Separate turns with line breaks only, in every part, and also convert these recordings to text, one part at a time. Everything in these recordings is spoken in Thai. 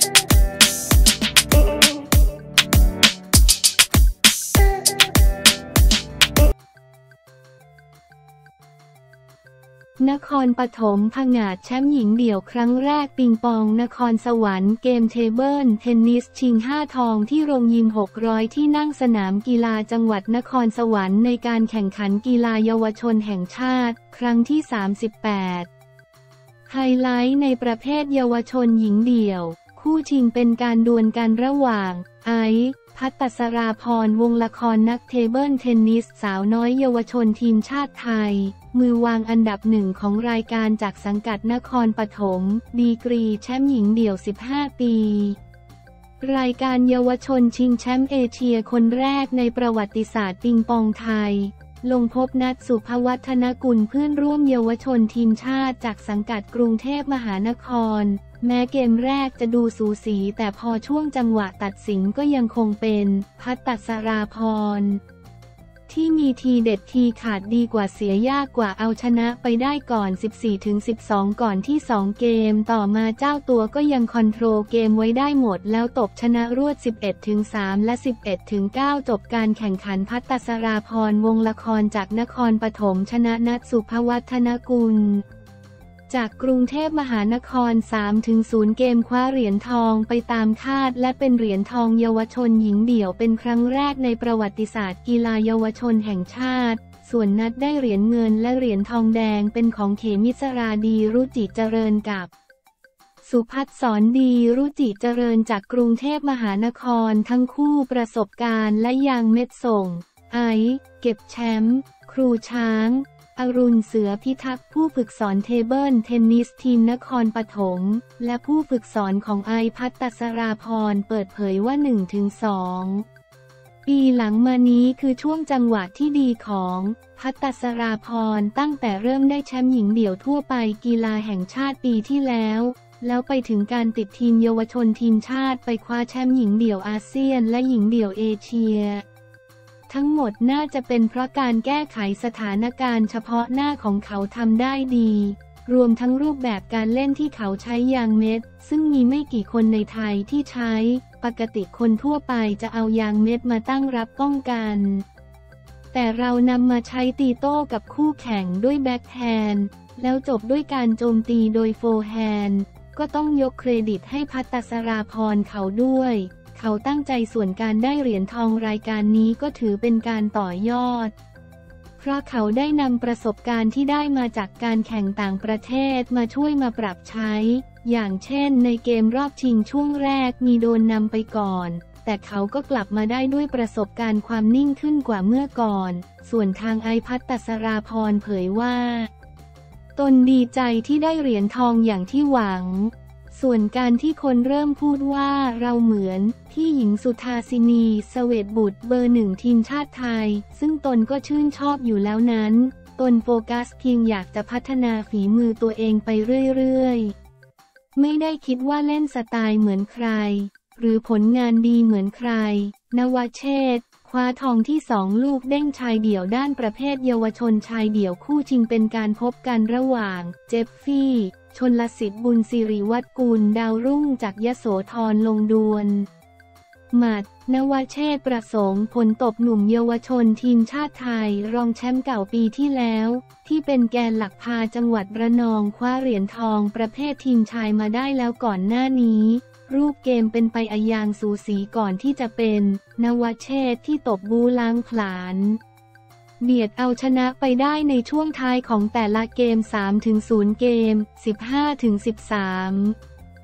นครปฐมผงาดแชมป์หญิงเดี่ยวครั้งแรกปิงปองนครสวรรค์เกมเทเบิลเทนนิสชิง5 ทองที่โรงยิม600ที่นั่งสนามกีฬาจังหวัดนครสวรรค์ในการแข่งขันกีฬาเยาวชนแห่งชาติครั้งที่ 38 ไฮไลท์ในประเภทเยาวชนหญิงเดี่ยวคู่ชิงเป็นการดวลกันระหว่างไอซ์ภัตตสราพรวงละครนักเทเบิลเทนนิสสาวน้อยเยาวชนทีมชาติไทยมือวางอันดับหนึ่งของรายการจากสังกัดนครปฐมดีกรีแชมป์หญิงเดี่ยว15 ปีรายการเยาวชนชิงแชมป์เอเชียคนแรกในประวัติศาสตร์ปิงปองไทยลงพบนัทสุภวัฒนกุลเพื่อนร่วมเยาวชนทีมชาติจากสังกัดกรุงเทพมหานครแม้เกมแรกจะดูสูสีแต่พอช่วงจังหวะตัดสินก็ยังคงเป็นภัตตสราพรที่มีทีเด็ดทีขาดดีกว่าเสียยากกว่าเอาชนะไปได้ก่อน 14-12 ก่อนที่2 เกมต่อมาเจ้าตัวก็ยังคอนโทรลเกมไว้ได้หมดแล้วตบชนะรวด 11-3 และ 11-9 จบการแข่งขันภัตตสราพรวงละครจากนครปฐมชนะนัทสุภวัฒนกุลจากกรุงเทพมหานคร 3-0 เกมคว้าเหรียญทองไปตามคาดและเป็นเหรียญทองเยาวชนหญิงเดี่ยวเป็นครั้งแรกในประวัติศาสตร์กีฬาเยาวชนแห่งชาติส่วนนัดได้เหรียญเงินและเหรียญทองแดงเป็นของเขมิสราดีรุจิเจริญกับสุภัทรสอนดีรุจิเจริญจากกรุงเทพมหานครทั้งคู่ประสบการณ์และยางเม็ดส่งไอซ์เก็บแชมป์ครูช้างอรุณเสือพิทักษ์ผู้ฝึกสอนเทเบิลเทนนิสทีมนครปฐมและผู้ฝึกสอนของไอซ์ภัตตสราพรเปิดเผยว่า 1-2 ปีหลังมานี้คือช่วงจังหวะที่ดีของภัตตสราพรตั้งแต่เริ่มได้แชมป์หญิงเดี่ยวทั่วไปกีฬาแห่งชาติปีที่แล้วไปถึงการติดทีมเยาวชนทีมชาติไปคว้าแชมป์หญิงเดี่ยวอาเซียนและหญิงเดี่ยวเอเชียทั้งหมดน่าจะเป็นเพราะการแก้ไขสถานการณ์เฉพาะหน้าของเขาทำได้ดีรวมทั้งรูปแบบการเล่นที่เขาใช้ยางเม็ดซึ่งมีไม่กี่คนในไทยที่ใช้ปกติคนทั่วไปจะเอายางเม็ดมาตั้งรับป้องกันแต่เรานำมาใช้ตีโต้กับคู่แข่งด้วยแบ็คแฮนด์แล้วจบด้วยการโจมตีโดยโฟร์แฮนด์ก็ต้องยกเครดิตให้ภัตตสราพรเขาด้วยเขาตั้งใจส่วนการได้เหรียญทองรายการนี้ก็ถือเป็นการต่อยอดเพราะเขาได้นำประสบการณ์ที่ได้มาจากการแข่งต่างประเทศมาช่วยมาปรับใช้อย่างเช่นในเกมรอบชิงช่วงแรกมีโดนนำไปก่อนแต่เขาก็กลับมาได้ด้วยประสบการณ์ความนิ่งขึ้นกว่าเมื่อก่อนส่วนทางไอซ์ภัตตสราพรเผยว่าตนดีใจที่ได้เหรียญทองอย่างที่หวังส่วนการที่คนเริ่มพูดว่าเราเหมือนพี่หญิงสุธาสินีเสวตบุตรเบอร์ 1ทีมชาติไทยซึ่งตนก็ชื่นชอบอยู่แล้วนั้นตนโฟกัสเพียงอยากจะพัฒนาฝีมือตัวเองไปเรื่อยๆไม่ได้คิดว่าเล่นสไตล์เหมือนใครหรือผลงานดีเหมือนใครนวเชษฐ์คว้าทองที่2ลูกเด้งชายเดี่ยวด้านประเภทเยาวชนชายเดี่ยวคู่ชิงเป็นการพบกันระหว่างเจฟฟี่ชลสิทธิ์บุญสิริวัฒน์กุลดาวรุ่งจากยโสธรลงดวลหมัดนวเชษฐ์ประสงค์ผลตบหนุ่มเยาวชนทีมชาติไทยรองแชมป์เก่าปีที่แล้วที่เป็นแกนหลักพาจังหวัดระนองคว้าเหรียญทองประเภททีมชายมาได้แล้วก่อนหน้านี้รูปเกมเป็นไปอย่างสูสีก่อนที่จะเป็นนวเชษฐ์ที่ตบบูล้างผลาญเบียดเอาชนะไปได้ในช่วงท้ายของแต่ละเกม 3-0 เกม 15-13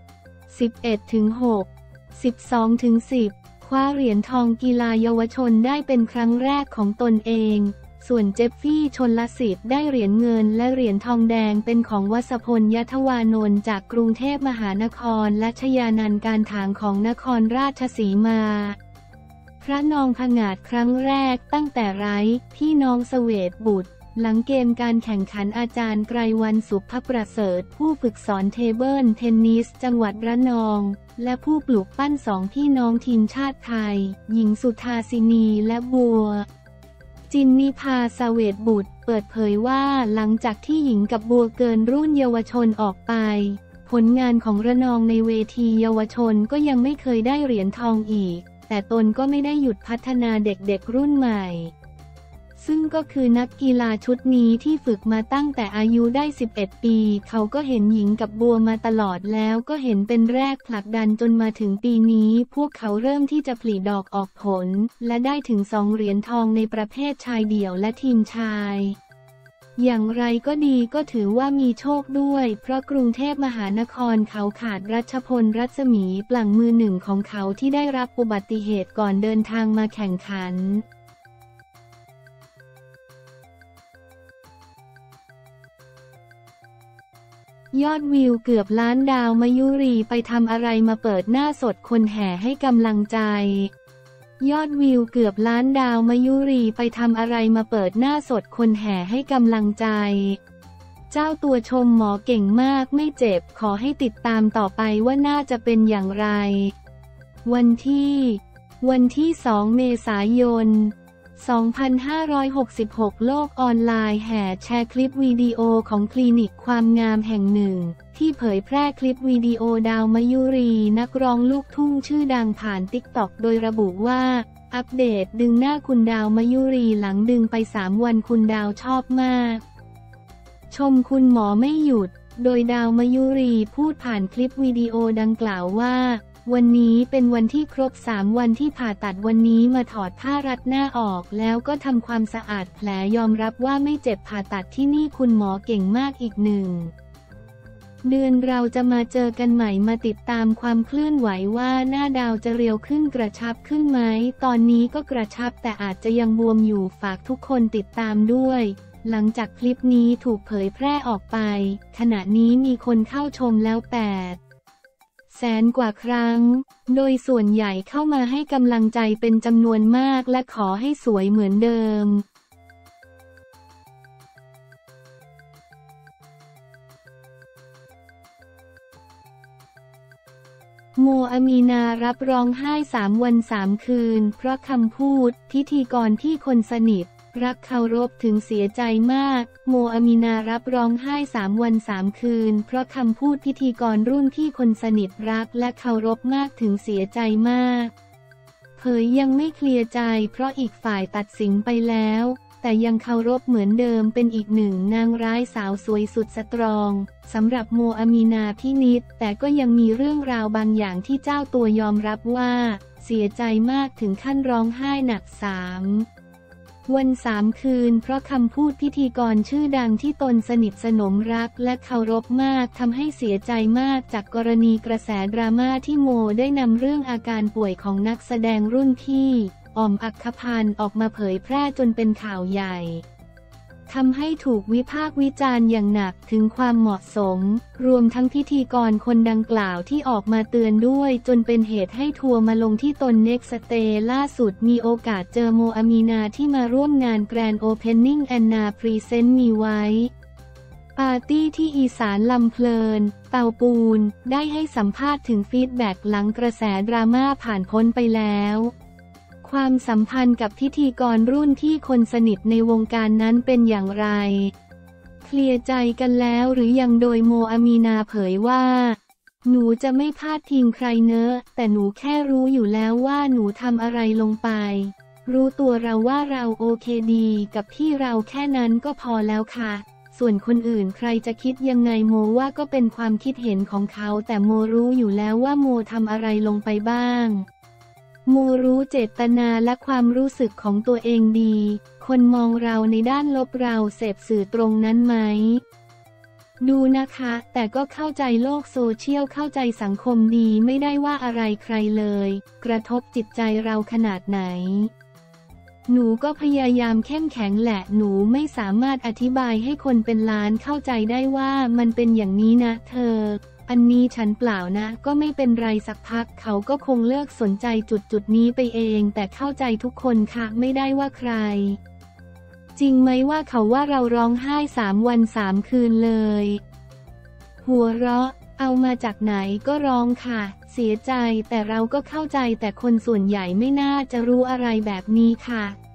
11-6 12-10 คว้าเหรียญทองกีฬาเยาวชนได้เป็นครั้งแรกของตนเองส่วนเจฟฟี่ชลสิทธิ์ได้เหรียญเงินและเหรียญทองแดงเป็นของวศพลยทวานนท์จากกรุงเทพมหานครและชยานันท์การถางของนครราชสีมาพระนองผงาดครั้งแรกตั้งแต่ไร้พี่น้องเสวตบุตรหลังเกมการแข่งขันอาจารย์ไกรวรรณสุภประเสริฐผู้ฝึกสอนเทเบิลเทนนิสจังหวัดระนองและผู้ปลูกปั้น2พี่น้องทีมชาติไทยหญิงสุธาสินีและบัวจินนิภาเสวตบุตรเปิดเผยว่าหลังจากที่หญิงกับบัวเกินรุ่นเยาวชนออกไปผลงานของระนองในเวทีเยาวชนก็ยังไม่เคยได้เหรียญทองอีกแต่ตนก็ไม่ได้หยุดพัฒนาเด็กๆรุ่นใหม่ซึ่งก็คือนักกีฬาชุดนี้ที่ฝึกมาตั้งแต่อายุได้11 ปีเขาก็เห็นหญิงกับบัวมาตลอดแล้วก็เห็นเป็นแรกผลักดันจนมาถึงปีนี้พวกเขาเริ่มที่จะผลิดอกออกผลและได้ถึง2 เหรียญทองในประเภทชายเดี่ยวและทีมชายอย่างไรก็ดีก็ถือว่ามีโชคด้วยเพราะกรุงเทพมหานครเขาขาดรัชพลรัศมีปลั่งมือหนึ่งของเขาที่ได้รับอุบัติเหตุก่อนเดินทางมาแข่งขันยอดวิวเกือบล้านดาวมายุรีไปทำอะไรมาเปิดหน้าสดคนแห่ให้กำลังใจยอดวิวเกือบล้านดาวมายุรีไปทำอะไรมาเปิดหน้าสดคนแห่ให้กำลังใจเจ้าตัวชมหมอเก่งมากไม่เจ็บขอให้ติดตามต่อไปว่าน่าจะเป็นอย่างไรวันที่2 เมษายน 2566 โลกออนไลน์แห่แชร์คลิปวิดีโอของคลินิกความงามแห่งหนึ่งที่เผยแพร่คลิปวิดีโอดาวมายุรีนักร้องลูกทุ่งชื่อดังผ่านติ๊กต็อกโดยระบุว่าอัปเดตดึงหน้าคุณดาวมายุรีหลังดึงไป3 วันคุณดาวชอบมากชมคุณหมอไม่หยุดโดยดาวมายุรีพูดผ่านคลิปวิดีโอดังกล่าวว่าวันนี้เป็นวันที่ครบ3 วันที่ผ่าตัดวันนี้มาถอดผ้ารัดหน้าออกแล้วก็ทำความสะอาดแผลยอมรับว่าไม่เจ็บผ่าตัดที่นี่คุณหมอเก่งมากอีก1 เดือนเราจะมาเจอกันใหม่มาติดตามความเคลื่อนไหวว่าหน้าดาวจะเรียวขึ้นกระชับขึ้นไหมตอนนี้ก็กระชับแต่อาจจะยังบวมอยู่ฝากทุกคนติดตามด้วยหลังจากคลิปนี้ถูกเผยแพร่ออกไปขณะนี้มีคนเข้าชมแล้ว800,000 กว่าครั้งโดยส่วนใหญ่เข้ามาให้กำลังใจเป็นจำนวนมากและขอให้สวยเหมือนเดิมโมอามีนารับร้องไห้3 วัน 3 คืนเพราะคำพูดพิธีกรที่คนสนิทรักเคารพถึงเสียใจมากโมอามีนารับร้องไห้3 วัน 3 คืนเพราะคำพูดพิธีกรรุ่นที่คนสนิทรักและเคารพมากถึงเสียใจมากเผยยังไม่เคลียร์ใจเพราะอีกฝ่ายตัดสินไปแล้วแต่ยังเคารพเหมือนเดิมเป็นอีกหนึ่งนางร้ายสาวสวยสุดสตรองสำหรับโมอามีนาพินิจแต่ก็ยังมีเรื่องราวบางอย่างที่เจ้าตัวยอมรับว่าเสียใจมากถึงขั้นร้องไห้หนัก3 วัน 3 คืนเพราะคำพูดพิธีกรชื่อดังที่ตนสนิทสนมรักและเคารพมากทำให้เสียใจมากจากกรณีกระแสดราม่าที่โมได้นำเรื่องอาการป่วยของนักแสดงรุ่นพี่อ๋อมอัคคพันธ์ออกมาเผยแพร่จนเป็นข่าวใหญ่ทำให้ถูกวิพากษ์วิจารณ์อย่างหนักถึงความเหมาะสมรวมทั้งพิธีกรคนดังกล่าวที่ออกมาเตือนด้วยจนเป็นเหตุให้ทัวร์มาลงที่ตนเน็กสเตย์ล่าสุดมีโอกาสเจอโมอามีนาที่มาร่วมงานแกรนด์โอเพนนิ่งแอนนาพรีเซนต์มีไว้ปาร์ตี้ที่อีสานลำเพลินเตาปูนได้ให้สัมภาษณ์ถึงฟีดแบ็กหลังกระแสดราม่าผ่านพ้นไปแล้วความสัมพันธ์กับพิธีกรรุ่นที่คนสนิทในวงการนั้นเป็นอย่างไรเคลียร์ใจกันแล้วหรือยังโดยโมอามีนาเผยว่าหนูจะไม่พลาดทิ้งใครเนอะแต่หนูแค่รู้อยู่แล้วว่าหนูทำอะไรลงไปรู้ตัวเราว่าเราโอเคดีกับพี่เราแค่นั้นก็พอแล้วค่ะส่วนคนอื่นใครจะคิดยังไงโมว่าก็เป็นความคิดเห็นของเขาแต่โมรู้อยู่แล้วว่าโมทำอะไรลงไปบ้างโมรู้เจตนาและความรู้สึกของตัวเองดีคนมองเราในด้านลบเราเสพสื่อตรงนั้นไหมดูนะคะแต่ก็เข้าใจโลกโซเชียลเข้าใจสังคมดีไม่ได้ว่าอะไรใครเลยกระทบจิตใจเราขนาดไหนหนูก็พยายามเข้มแข็งแหละหนูไม่สามารถอธิบายให้คนเป็นล้านเข้าใจได้ว่ามันเป็นอย่างนี้นะเธออันนี้ฉันเปล่านะก็ไม่เป็นไรสักพักเขาก็คงเลิกสนใจจุดนี้ไปเองแต่เข้าใจทุกคนค่ะไม่ได้ว่าใครจริงไหมว่าเขาว่าเราร้องไห้3 วัน 3 คืนเลยหัวเราะเอามาจากไหนก็ร้องค่ะเสียใจแต่เราก็เข้าใจแต่คนส่วนใหญ่ไม่น่าจะรู้อะไรแบบนี้ค่ะ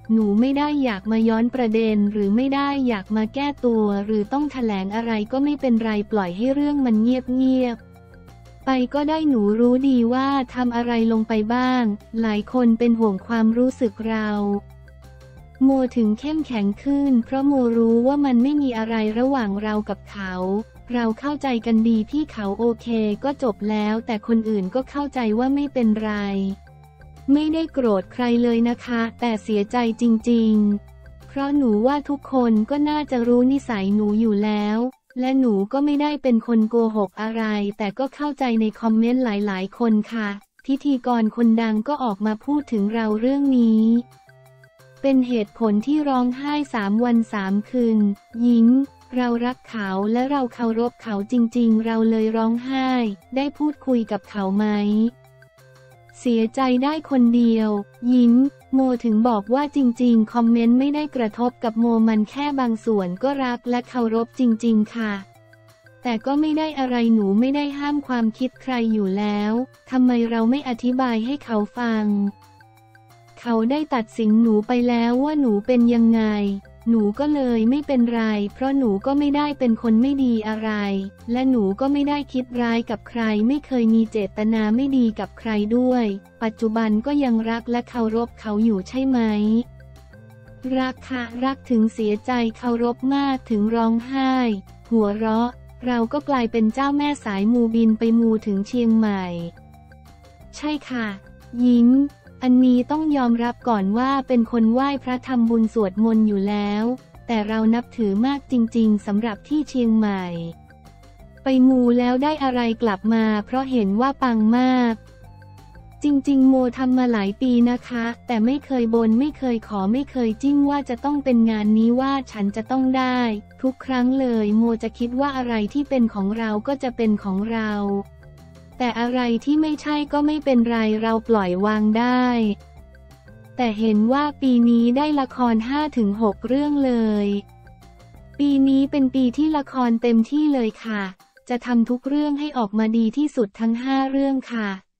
หนูไม่ได้อยากมาย้อนประเด็นหรือไม่ได้อยากมาแก้ตัวหรือต้องแถลงอะไรก็ไม่เป็นไรปล่อยให้เรื่องมันเงียบไปก็ได้หนูรู้ดีว่าทำอะไรลงไปบ้างหลายคนเป็นห่วงความรู้สึกเราโมถึงเข้มแข็งขึ้นเพราะโมรู้ว่ามันไม่มีอะไรระหว่างเรากับเขาเราเข้าใจกันดีพี่เขาโอเคก็จบแล้วแต่คนอื่นก็เข้าใจว่าไม่เป็นไรไม่ได้โกรธใครเลยนะคะแต่เสียใจจริงๆเพราะหนูว่าทุกคนก็น่าจะรู้นิสัยหนูอยู่แล้วและหนูก็ไม่ได้เป็นคนโกหกอะไรแต่ก็เข้าใจในคอมเมนต์หลายๆคนค่ะพิธีกรคนดังก็ออกมาพูดถึงเราเรื่องนี้เป็นเหตุผลที่ร้องไห้3 วัน 3 คืนยิ้มเรารักเขาและเราเคารพเขาจริงๆเราเลยร้องไห้ได้พูดคุยกับเขาไหมเสียใจได้คนเดียวยิ้มโมถึงบอกว่าจริงๆคอมเมนต์ไม่ได้กระทบกับโมมันแค่บางส่วนก็รักและเคารพจริงๆค่ะแต่ก็ไม่ได้อะไรหนูไม่ได้ห้ามความคิดใครอยู่แล้วทำไมเราไม่อธิบายให้เขาฟังเขาได้ตัดสินหนูไปแล้วว่าหนูเป็นยังไงหนูก็เลยไม่เป็นไรเพราะหนูก็ไม่ได้เป็นคนไม่ดีอะไรและหนูก็ไม่ได้คิดร้ายกับใครไม่เคยมีเจตนาไม่ดีกับใครด้วยปัจจุบันก็ยังรักและเคารพเขาอยู่ใช่ไหมรักค่ะรักถึงเสียใจเคารพมากถึงร้องไห้หัวเราะเราก็กลายเป็นเจ้าแม่สายมูบินไปมูถึงเชียงใหม่ใช่ค่ะยิ้มอันนี้ต้องยอมรับก่อนว่าเป็นคนไหว้พระทำบุญสวดมนต์อยู่แล้วแต่เรานับถือมากจริงๆสำหรับที่เชียงใหม่ไปมูแล้วได้อะไรกลับมาเพราะเห็นว่าปังมากจริงๆโมทำมาหลายปีนะคะแต่ไม่เคยบนไม่เคยขอไม่เคยจิ้มว่าจะต้องเป็นงานนี้ว่าฉันจะต้องได้ทุกครั้งเลยโมจะคิดว่าอะไรที่เป็นของเราก็จะเป็นของเราแต่อะไรที่ไม่ใช่ก็ไม่เป็นไรเราปล่อยวางได้แต่เห็นว่าปีนี้ได้ละคร 5-6 เรื่องเลยปีนี้เป็นปีที่ละครเต็มที่เลยค่ะจะทำทุกเรื่องให้ออกมาดีที่สุดทั้ง5 เรื่องค่ะ